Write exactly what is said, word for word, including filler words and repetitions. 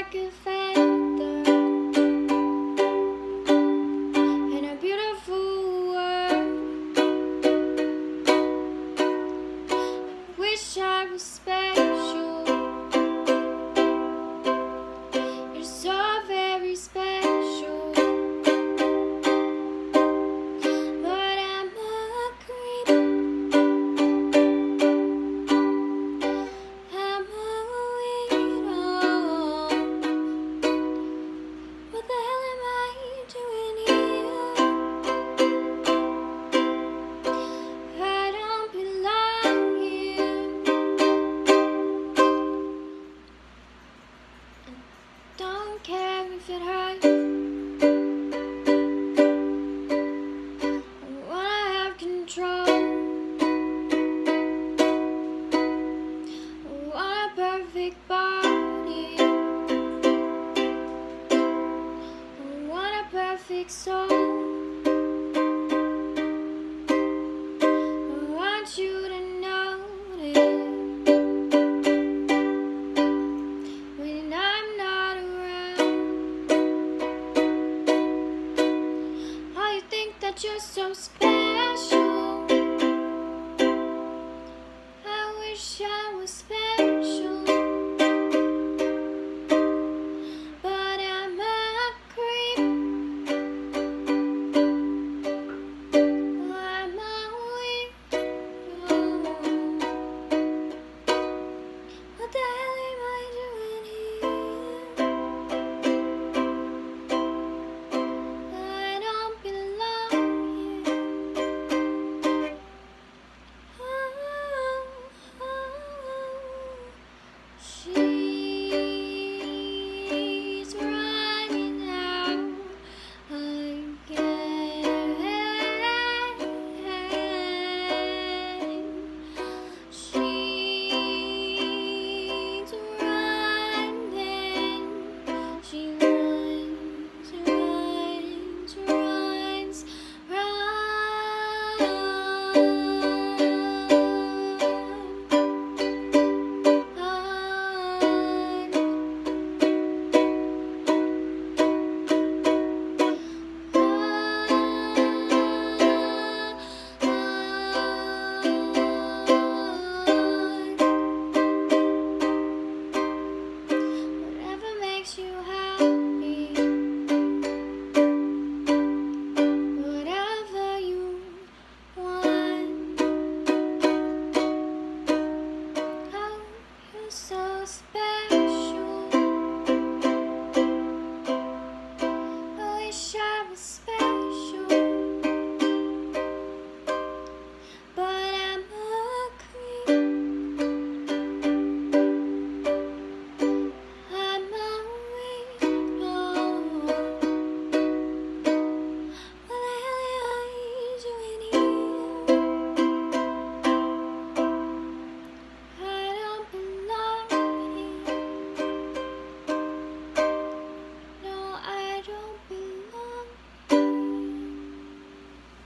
like a feather in a beautiful world. Wish I was special. You're so very special, but I'm a creep. I'm a weirdo. What the hell am I doing here? I don't belong here. Don't care if it hurts. I wanna have control. I want a perfect body. I want a perfect soul. I want you to notice when I'm not around. Oh, you think that you're so special.